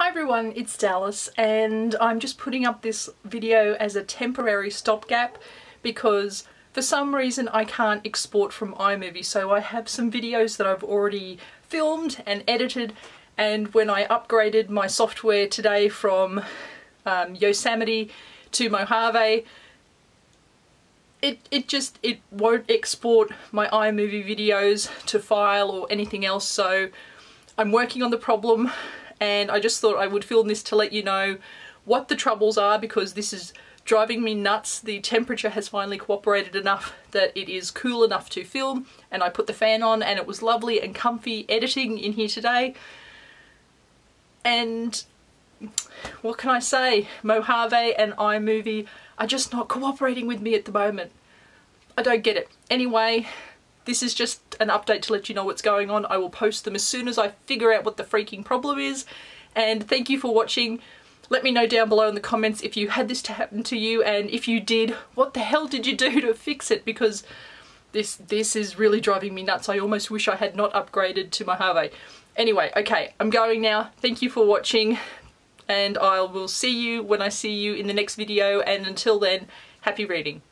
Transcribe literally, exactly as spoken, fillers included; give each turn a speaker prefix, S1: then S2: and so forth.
S1: everyone, it's Dallas and I'm just putting up this video as a temporary stopgap because for some reason I can't export from iMovie. So I have some videos that I've already filmed and edited, and when I upgraded my software today from um, Yosemite to Mojave, it, it just it won't export my iMovie videos to file or anything else. So I'm working on the problem, and I just thought I would film this to let you know what the troubles are, because this is driving me nuts. The temperature has finally cooperated enough that it is cool enough to film, and I put the fan on and it was lovely and comfy editing in here today. And what can I say? Mojave and iMovie are just not cooperating with me at the moment. I don't get it. Anyway, this is just an update to let you know what's going on. I will post them as soon as I figure out what the freaking problem is. And thank you for watching. Let me know down below in the comments if you had this to happen to you, and if you did, what the hell did you do to fix it? Because this this is really driving me nuts. I almost wish I had not upgraded to Mojave. Anyway, okay, I'm going now. Thank you for watching, and I will see you when I see you in the next video, and until then, happy reading.